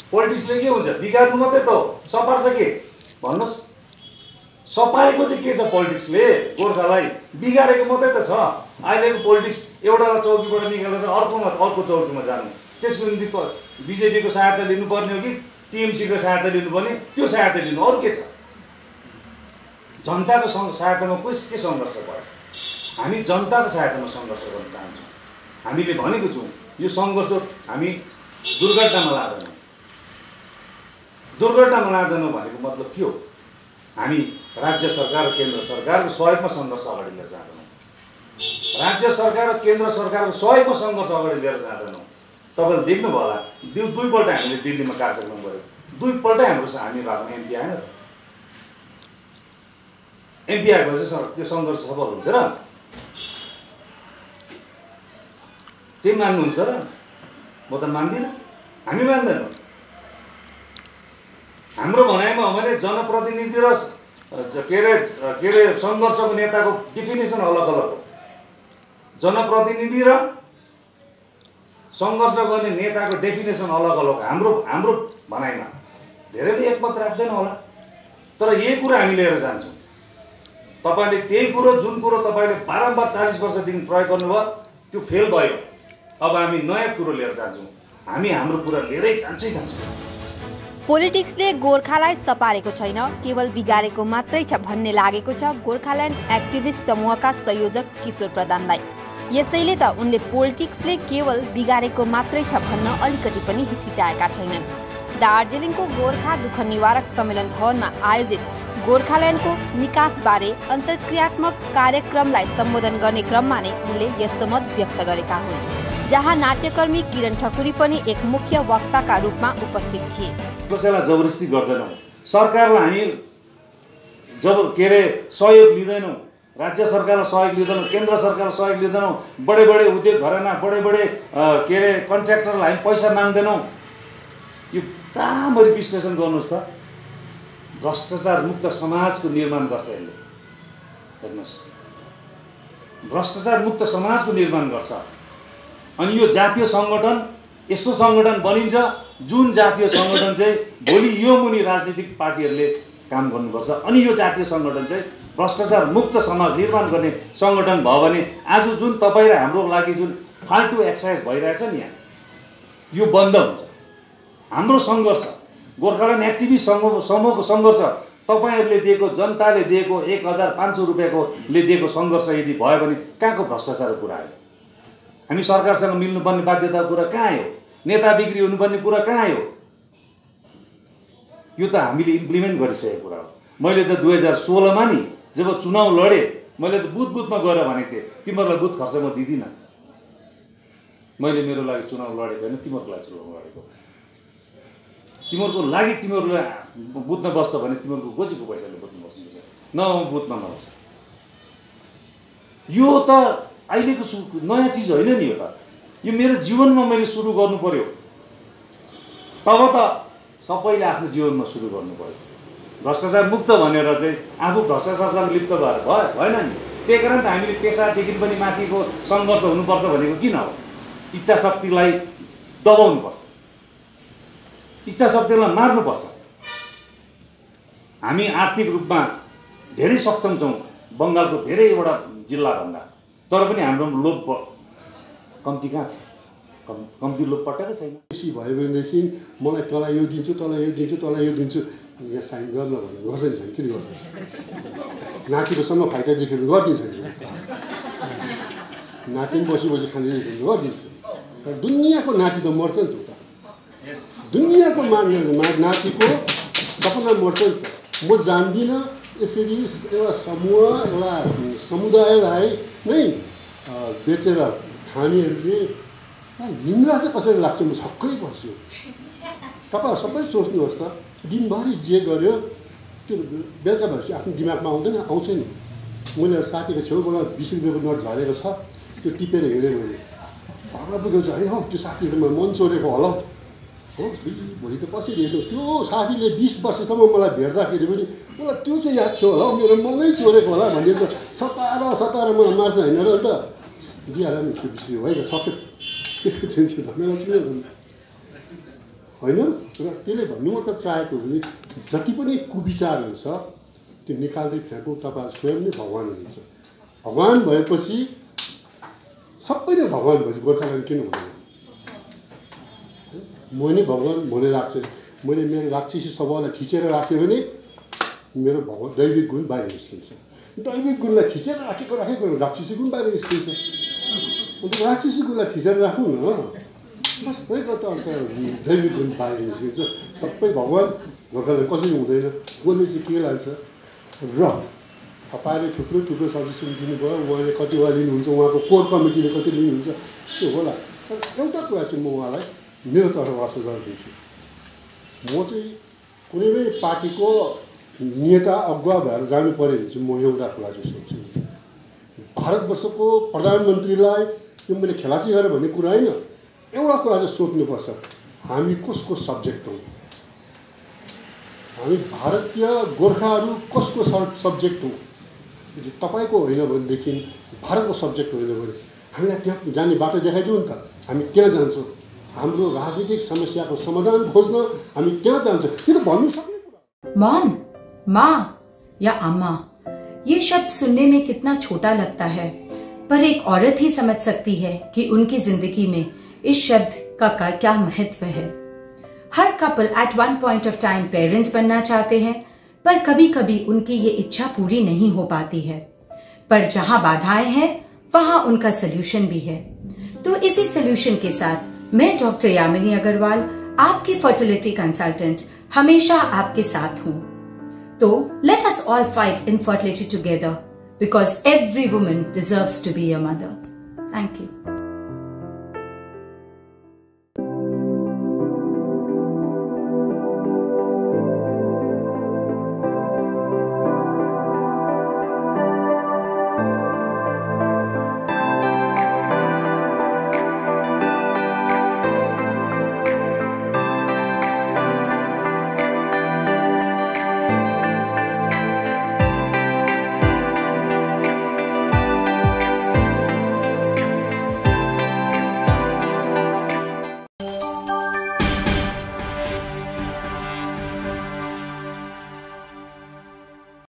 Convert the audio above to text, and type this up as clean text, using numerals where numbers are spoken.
पोलिटिक्सले के हुन्छ बिगार्नु मात्रै त हो, सपार्छ के भन्नुहोस्? सपारेको चाहिँ के छ पोलिटिक्सले? गोर्खालाई बिगारेको मात्रै त छ। अहिलेको पोलिटिक्स एउटालाई चौकीबाट निकालेर अर्को चौकीमा जानु, त्यसको निम्ति बिजेपीको सहायता लिनुपर्ने हो कि टिएमसीको सहायता लिनुपर्ने? त्यो सहायता लिनु, अरू के छ? जनताको सहायतामा के सङ्घर्ष भयो? हामी जनताको सहायतामा सङ्घर्ष गर्न चाहन्छौँ। हामीले भनेको छौँ यो सङ्घर्ष हामी दुर्घटनामा लाँदैनौँ। दुर्घटनामा लाँदैनौँ भनेको मतलब के हो? हामी राज्य सरकार र केन्द्र सरकारको सहयोगमा सङ्घर्ष अगाडि लिएर जाँदैनौँ। राज्य सरकार र केन्द्र सरकारको सहयोगमा सङ्घर्ष अगाडि लिएर जाँदैनौँ। तपाईँले देख्नुभयो होला, दुईपल्ट हामीले दिल्लीमा कार्यक्रम गऱ्यौँ, दुईपल्टै हामी भएको एमपी आएन त। एमपी आएपछि त्यो सङ्घर्ष सफल हुन्थ्यो र? त्यही मान्नुहुन्छ र? म त मान्दिनँ, हामी मान्दैनौँ। हाम्रो भनाइमा हो भने जनप्रतिनिधि र के अरे सङ्घर्षको नेताको डिफिनेसन अलग अलग हो। जनप्रतिनिधि र सङ्घर्ष गर्ने नेताको डेफिनेसन अलग अलग। हाम्रो भनाइमा धेरैले एकमत राख्दैन होला, तर यही कुरा हामी लिएर जान्छौँ। तपाईँले त्यही कुरो जुन कुरो तपाईँले बारम्बार 40 वर्षदेखि प्रयोग गर्नुभयो त्यो फेल भयो। अब हामी नयाँ कुरो लिएर जान्छौँ। हामी हाम्रो कुरा लिएरै जान्छौँ। पोलिटिक्सले गोर्खालाई सपारेको छैन, केवल बिगारेको मात्रै छ भन्ने लागेको छ गोर्खाल्यान्ड एक्टिभिस्ट समूहका संयोजक किशोर प्रधानलाई। यसैले त उनले पोलिटिक्सले केवल बिगारेको मात्रै छ भन्न अलिकति पनि हिचकिचाएका छैनन्। दार्जिलिङको गोर्खा दुःख निवारक सम्मेलन भवनमा आयोजित गोर्खाल्यान्डको निकासबारे अन्तर्क्रियात्मक कार्यक्रमलाई सम्बोधन गर्ने क्रममा नै उनले यस्तो मत व्यक्त गरेका हुन्, जहाँ नाट्यकर्मी किरण ठकुरी पनि एक मुख्य वक्ताका रूपमा उपस्थित थिए। कसैलाई जबरजस्ती गर्दैनौँ, सरकारलाई हामी सहयोग लिँदैनौँ, राज्य सरकारलाई सहयोग लिँदैनौँ, केन्द्र सरकारलाई सहयोग लिँदैनौँ, बडे उद्योग घराना बडे कन्ट्र्याक्टरलाई हामी पैसा माग्दैनौँ। यो राम्ररी विश्लेषण गर्नुहोस् त। भ्रष्टाचार मुक्त समाजको निर्माण गर्छ यसले। हेर्नुहोस्, भ्रष्टाचार मुक्त समाजको निर्माण गर्छ। अनि यो जातीय सङ्गठन यस्तो सङ्गठन बनिन्छ जुन जातीय सङ्गठन चाहिँ भोलि यो मुनि राजनीतिक पार्टीहरूले काम गर्नुपर्छ। अनि यो जातीय सङ्गठन चाहिँ भ्रष्टाचार मुक्त समाज निर्माण गर्ने सङ्गठन भयो भने आज जुन तपाईँ र हाम्रो लागि जुन फाल्टु एक्सर्साइज भइरहेछ नि यहाँ, यो बन्द हुन्छ। हाम्रो सङ्घर्ष, गोर्खाल्यान्ड एक्टिभिस्ट समूहको सङ्घर्ष, तपाईँहरूले दिएको, जनताले दिएको 1500 रुपियाँकोले दिएको सङ्घर्ष यदि भयो भने कहाँको भ्रष्टाचारको कुरा आयो? हामी सरकारसँग मिल्नुपर्ने बाध्यताको कुरा कहाँ आयो? नेता बिक्री हुनुपर्ने कुरा कहाँ आयो? यो त हामीले इम्प्लिमेन्ट गरिसकेको कुरा हो। मैले त 2016मा नि जब चुनाव लडेँ, मैले त बुथमा गएर भनेको थिएँ तिमीहरूलाई बुथ खर्च म दिँदिनँ। मैले मेरो लागि चुनाव लडेको होइन, तिमीहरूको लागि चुनाव लडेको। तिमीहरूको लागि तिमीहरूलाई बुथमा बस्छ भने तिमीहरूको गोजीको पैसाले बुथमा बस्नुपर्छ, न बुथमा नबस्छ। यो त अहिलेको नयाँ चिज होइन नि। यो त यो मेरो जीवनमा मैले सुरु गर्नु पर्यो, तब त सबैले आफ्नो जीवनमा सुरु गर्नु पर्यो। भ्रष्टाचार मुक्त भनेर चाहिँ आफू भ्रष्टाचारसँग लिप्त भएर भएन नि। त्यही कारण त हामीले पेसादेखि पनि माथिको सङ्घर्ष हुनुपर्छ भनेको किन हो? इच्छा शक्तिलाई दबाउनुपर्छ, इच्छा शक्तिलाई मार्नुपर्छ। हामी आर्थिक रूपमा धेरै सक्षम छौँ बङ्गालको धेरैवटा जिल्लाभन्दा, तर पनि हाम्रो लोभ कम्ती कहाँ छ? कम्ती लोभ पटक्कै छैन। खुसी भयो भनेदेखि मलाई तँलाई यो दिन्छु, तँलाई यो दिन्छु, तँलाई यो दिन्छु, यहाँ साइन गर्न भने गर्छ नि छैन, किन गर्छ? नातिकोसँग फाइदा देखेर गरिदिन्छ नि, नाति पनि बसी खाँदै गरिदिन्छ। तर दुनियाँको नाति त मर्छ नि त, दुनियाँको नातिको सपना मर्छ नि त। म जान्दिनँ यसरी एउटा समूह, एउटा समुदायलाई नै बेचेर खानेहरूले निन्द्रा चाहिँ कसरी लाग्छ? म छक्कै पर्छु। तपाईँहरू सबैले सोच्नुहोस् त, दिनभरि जे गर्यो त्यो बेलुका भएपछि आफ्नो दिमागमा आउँदैन? आउँछ नि। मैले साथीको छेउबाट 20 रुपियाँको नोट झरेको छ, त्यो टिपेर हिँडेँ मैले। घरमा पुगेको छ, है हौ त्यो साथीले त मन चोरेको होला हो, भोलि त कसरी हेर्नु? त्यो साथीले 20 वर्षसम्म मलाई भेट्दाखेरि पनि मलाई त्यो चाहिँ याद थियो होला, मेरो मनै चोरेको होला भनेर सताएर मलाई मार्छ होइन र? त दिइहाल्यो नि त्यो 20 रुपियाँ होइन, सबै के चिन्छ त? मेरो किन होइन। र त्यसले भन्नु मतलब चाहेको भने जति पनि कुविचारहरू छ त्यो निकाल्दै फ्याँक्नु, तपाईँ स्वयं नै भगवान हुनुहुन्छ। भगवान भएपछि सबै नै भगवान भएपछि गोर्खाल्यान्ड किन हुँदैन? म नै भगवान भने राक्षस, मैले मेरो राक्षसी स्वभावलाई थिचेर राख्यो भने मेरो भगवान दैविक गुण बाहिर निस्किन्छ। दैविक गुणलाई थिचेर राखेको राक्षसी गुण बाहिर निस्किन्छ। अन्त राक्षसी गुणलाई थिचेर राखौँ न, बस भइगयो त। अन्त दैविक गुण बाहिर निस्किन्छ। सबै भगवान गोर्खाल्यान्ड कसरी हुँदैन? कसले चाहिँ के लान्छ? र तपाईँले थुप्रो थुप्रो सजेसन दिनुभयो, उहाँले कतिवटा लिनुहुन्छ, उहाँको कोर कमिटीले कति लिनुहुन्छ त्यो होला। तर एउटा कुरा चाहिँ म उहाँलाई मेरो तर्फबाट सुझाव दिन्छु। म चाहिँ कुनै पनि पार्टीको नेता अगुवा भएर जानु पऱ्यो भने चाहिँ म एउटा कुरा चाहिँ सोध्छु, भारतवर्षको प्रधानमन्त्रीलाई यो मैले खेलाची गरेँ भन्ने कुरा होइन, एउटा कुरा चाहिँ सोध्नुपर्छ, हामी कसको सब्जेक्ट हौँ? हामी भारतीय गोर्खाहरू कसको सब्जेक्ट हौँ? यदि तपाईँको होइन भनेदेखि, भारतको सब्जेक्ट होइन भने हामीलाई त्यहाँ जाने बाटो देखाइदिउँ नि त। हामी त्यहाँ जान्छौँ, हाम्रो राजनीतिक समस्याको समाधान खोज्न हामी त्यहाँ जान्छौँ। यो त भन्नु सक्ने कुरा। मॉम, माँ या अम्मा, ये शब्द सुनने में कितना छोटा लगता है, पर एक औरत ही समझ सकती है कि उनकी जिंदगी में इस शब्द का क्या महत्व है। हर couple at one point of time parents बनना चाहते हैं, पर कभी कभी उनकी ये इच्छा पूरी नहीं हो पाती है। पर जहां बाधाएं हैं वहां उनका सोल्यूशन भी है। तो इसी सोल्यूशन के साथ मैं डॉक्टर यामिनी अग्रवाल, आपकी फर्टिलिटी कंसल्टेंट, हमेशा आपके साथ हूं। तो let us all fight infertility together, because every woman deserves to be a mother. Thank you.